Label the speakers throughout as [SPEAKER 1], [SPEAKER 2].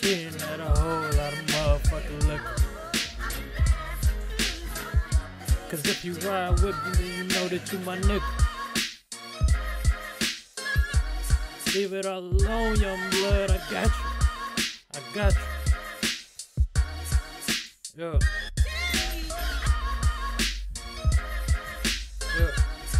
[SPEAKER 1] She ain't had a whole lot of motherfucking liquor. Cause if you ride with me, then you know that you my nigga. Leave it all alone, young blood, I got you. I got you. Yeah. Yeah.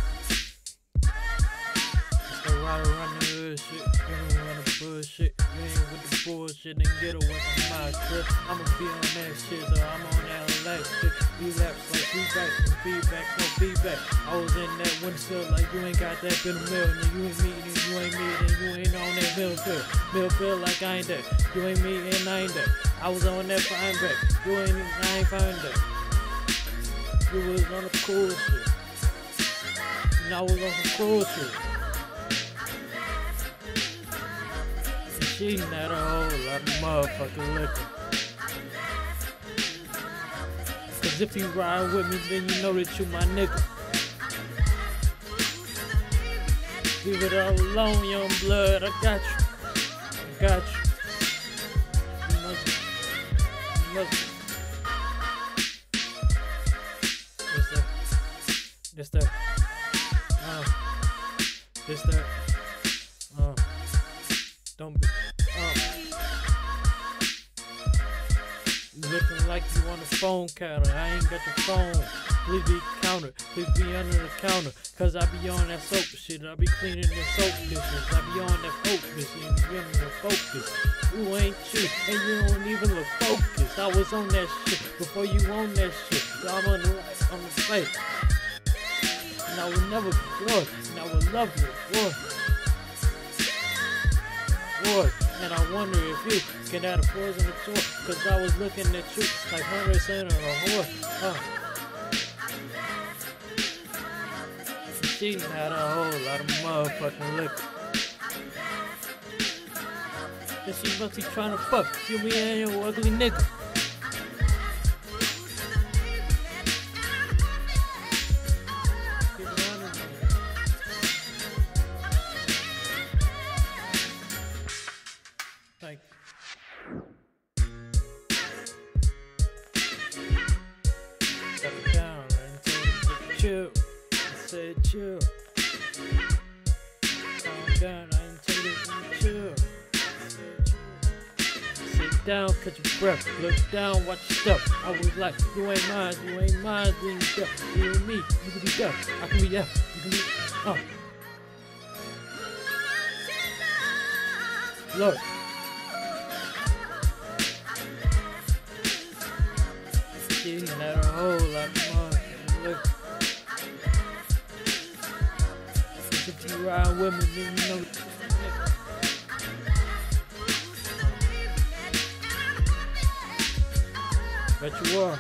[SPEAKER 1] So ride around the hood shit, get around the bullshit. You ain't with the bullshit, then get away from my shit. I'ma be on that shit, so I'm on that life shit. Relapse like feedback, no feedback. I was in that windsill like you ain't got that bit of milk. And you ain't me, and you ain't me, and you ain't on that milk feel. Milk feel like I ain't that. You ain't me, and I ain't that. I was on that fine back. You ain't me, I ain't fine that. You was on the cool shit. And I was on some cool shit. And she had a whole lot of motherfucking liquor. Cause if you ride with me, then you know that you my nigga. Leave it all alone, young blood, I got you. I got you. You must. This that. Don't be. Looking like you on the phone counter. I ain't got the phone. Please be counter. Please be under the counter. Cause I be on that soap shit. I be cleaning the soap dishes. I be on that focus. And you give me the focus. You ain't you. And you don't even look focused. I was on that shit before you on that shit. I'm on the face. And I will never be yours. And I will love you. Boy. And I wonder if you can add a pause on the tour. Cause I was looking at you like 100% of a whore. She had a whole lot of motherfucking liquor. And she must be trying to fuck you, me and your ugly nigga. Thank you. Got it down and told him to chill. I said chill. Calm down, I ain't told him to chill. Sit down, catch your breath. Look down, watch your step. I was like, you ain't mine, then you deaf. You and me, you can be deaf. I can be deaf, you can be Look. She had a whole lot of motherfucking liquor. If you ride with me, then you know. Bet you are.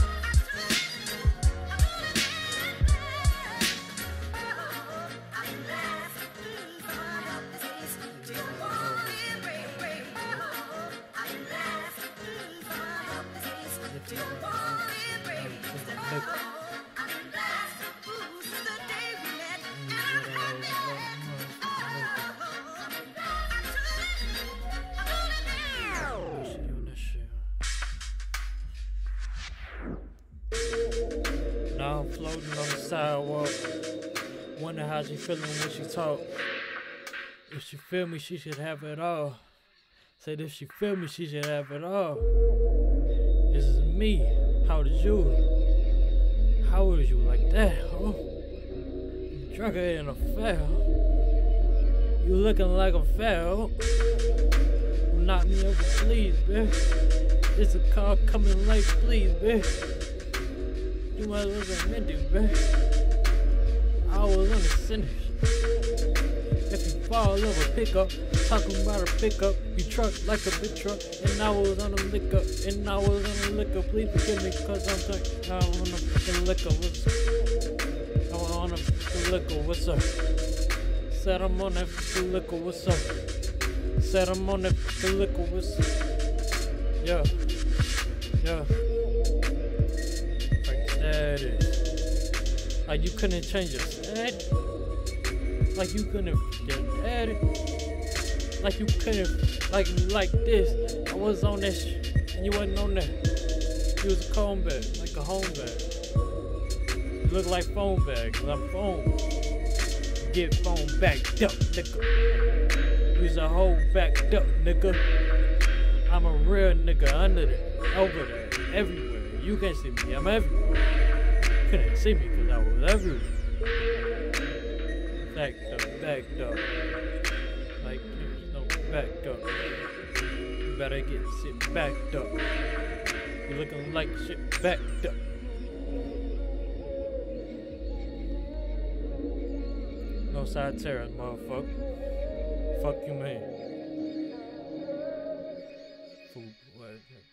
[SPEAKER 1] Now I'm floating on the sidewalk. Wonder how she feeling when she talk. If she feel me, she should have it all. Said if she feel me, she should have it all. This is me. How old is you? How old is you like that, huh? You drunk in a fail. You looking like a fail. Knock me over, please, bitch. It's a car coming late, please, bitch. You might as well have been Mindy, bitch. I was on the finish. If you fall over, pick up. Talking about a pickup. You truck like a big truck. And I was on the liquor. Please forgive me, cause I'm on the fucking liquor. I'm on the fucking liquor. What's up? Said I'm on that fucking liquor. What's up? Said I'm on that fucking liquor. What's up? Yeah. That is. Like you couldn't change your set. Like you couldn't get at it. Like you couldn't, like this. I was on that shit, and you wasn't on that. You was a comb bag, like a home bag. You look like phone bag, cause I'm phone. Get phone backed up, nigga. You's a whole backed up, nigga. I'm a real nigga under there, over there, everywhere. You can't see me, I'm everywhere. You couldn't see me cause I was everywhere. Backed up. Like there's no backed up. You better get shit backed up. You looking like shit backed up. No side terror, motherfucker. Fuck you, man. Fool, what?